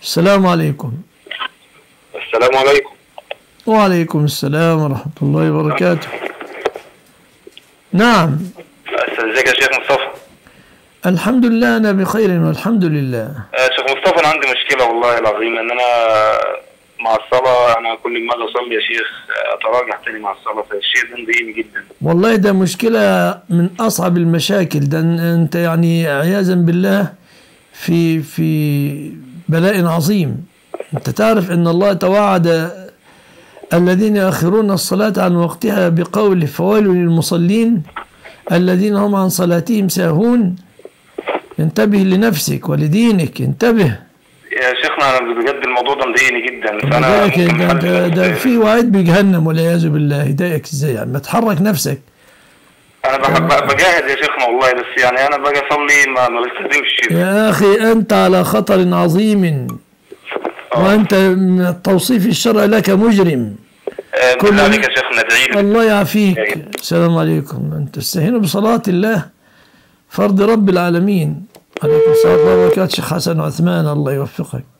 السلام عليكم. السلام عليكم. وعليكم السلام ورحمة الله وبركاته. نعم. ازيك يا شيخ مصطفى؟ الحمد لله أنا بخير والحمد لله. شيخ مصطفى أنا عندي مشكلة والله العظيم، إن أنا مع الصلاة أنا كل ما أجي أصلي يا شيخ أتراجع تاني مع الصلاة، فالشيء ده مضايقني جدا. والله ده مشكلة من أصعب المشاكل، ده أنت يعني عياذا بالله في بلاء عظيم. أنت تعرف أن الله توعد الذين يؤخرون الصلاة عن وقتها بقوله فويل للمصلين الذين هم عن صلاتهم ساهون. انتبه لنفسك ولدينك، انتبه يا شيخنا أنا بجد الموضوع ده مضايقني جدا، فأنا ده في وعيد بجهنم والعياذ بالله. يضايقك ازاي يعني؟ ما تحرك نفسك. أنا بجاهد يا شيخنا والله، بس يعني أنا باجي أصلي ما بستخدمش. يا أخي أنت على خطر عظيم، وأنت من توصيف الشرع لك مجرم. بالله عليك يا شيخنا ادعي لي. الله يعافيك. السلام عليكم. أنت تستهين بصلاة الله فرض رب العالمين. عليكم السلام ورحمة الله وبركاته. شيخ حسن عثمان الله يوفقك.